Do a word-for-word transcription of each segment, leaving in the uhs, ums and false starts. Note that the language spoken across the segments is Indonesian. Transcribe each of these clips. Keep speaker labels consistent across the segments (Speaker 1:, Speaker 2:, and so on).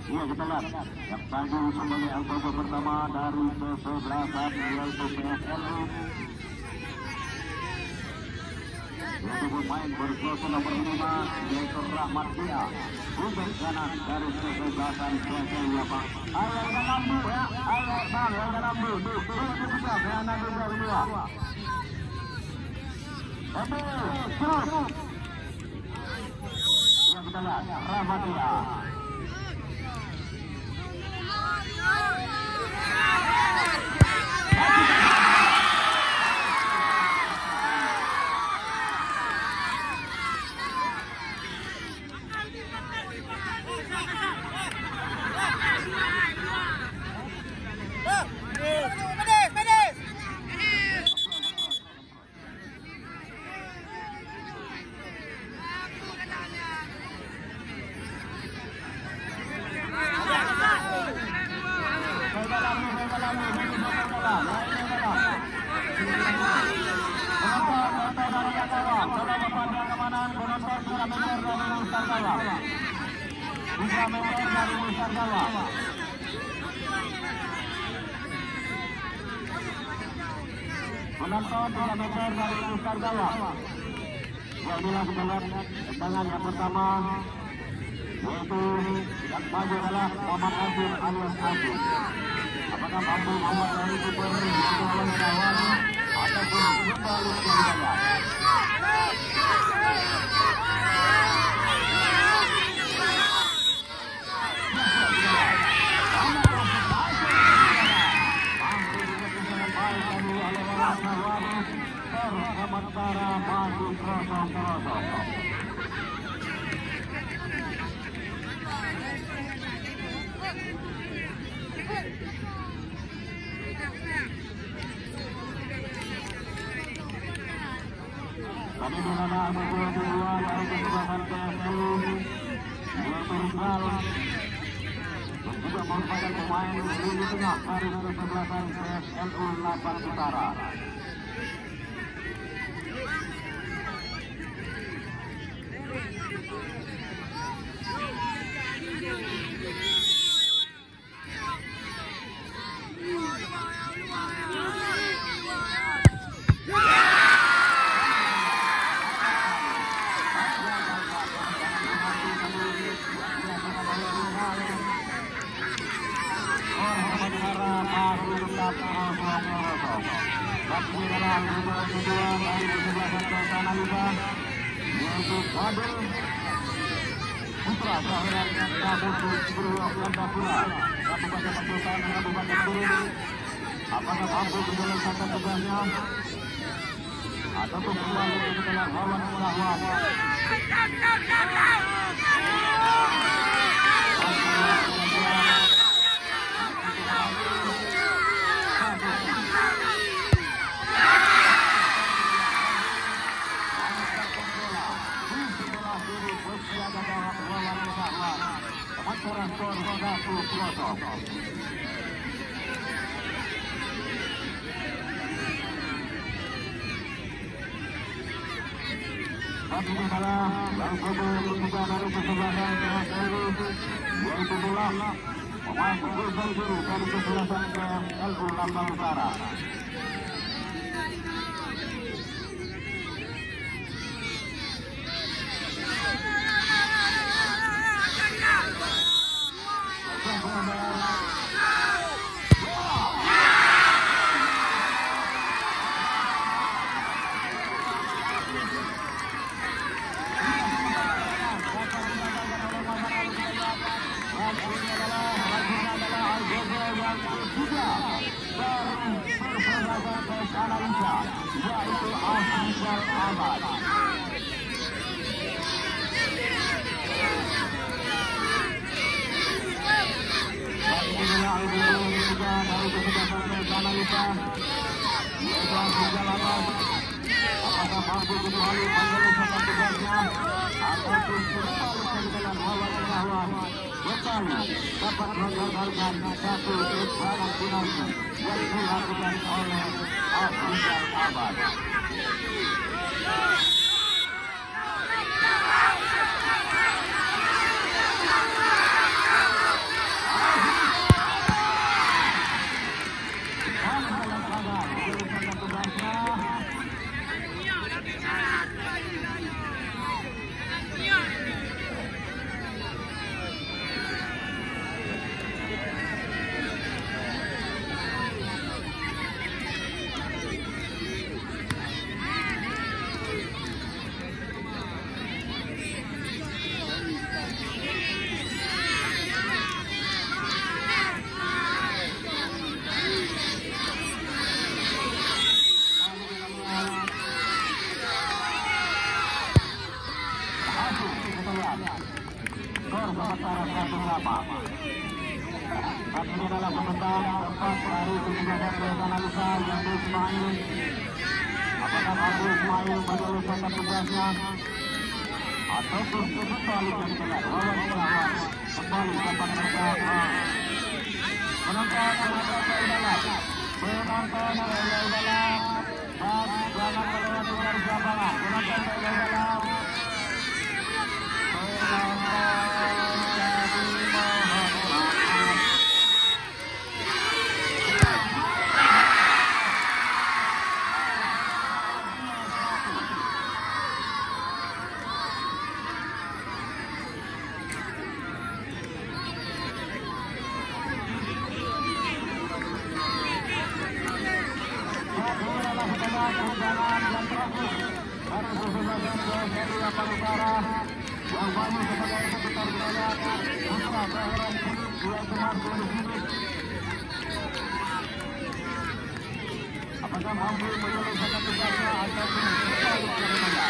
Speaker 1: Iya, kita lihat yang tampil sebagai angkasa pertama dari kesebelasan yaitu P S L U. Yaitu pemain berjasa nomor lima yaitu Rahmat Dia. Untuk kanan dari kesebelasan P S L U Pak. Ayo dalam bu ya, ayo bang, ayo dalam bu. Tuh, tuh kita kanan dua dua. Oke, terus. Ya kita lihat Rahmat Dia. Penonton tiga meter dari Ustaz Gawa. Ya inilah kita lihat tendangan yang pertama yaitu yang maju adalah Muhammad Azim alias Azim. Apakah mampu membuat dari super yang melawan kawan ataupun kembali ke wilayah? Sementara masih kosong-kosong. Tadi di mana ada dua dua dari kesebelasan P S L U yaitu Rizal dan juga merupakan pemain lini tengah dari kesebelasan P S L U Lapan Utara. Putra kelahiran Kabupaten Gurua Kandapura, Kabupaten Pacitan, Kabupaten Gurua. Apakah mampu menjalankan tugasnya ataupun kembali ke dalam lawan melawan? Tapi adalah yang kedua juga dari kesebelasan P S L U yaitu bola pemain berbeda biru dari kesebelasan P S L U Lampang Utara. Apakah mampu kembali menyelesaikan tugasnya ataupun kembali ke dalam lawan-lawan kembali dapat menggagalkan satu kemenangan penalti yang dilakukan oleh Afrizal Ahmad. Irama. Saat ini adalah sebentar tempat dari kebijakan dari analisa yang Ismail. Apakah Abu Ismail menyelesaikan tugasnya ataupun kembali jadi benar? Walau tidak kembali dapat berkata menonton menonton dalam menonton dalam dan jangan melewati garis lapangan. Menonton dalam apakah mampu menyelesaikan tugasnya ataupun kembali ke rumahnya?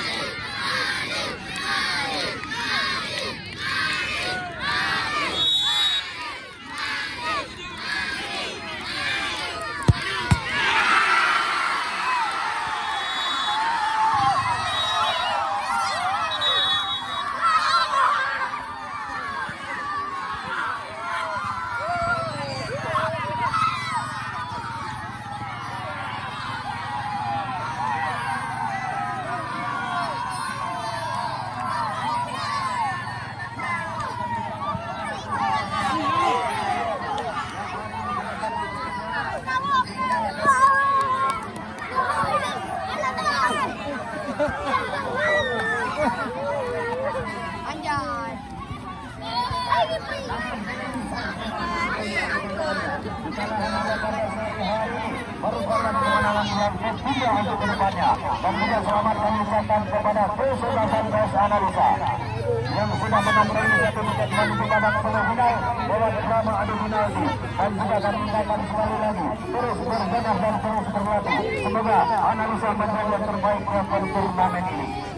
Speaker 1: merupakan kemenangan yang ketiga untuk kedepannya, dan juga selamat kami ucapkan kepada kesebelasan P S Analisa yang sudah menamai satu tiket menuju babak semifinal lewat drama adu penalti, dan juga kami ucapkan sekali lagi terus berbenah dan terus berlatih. Semoga Analisa menjadi yang terbaik dalam turnamen ini.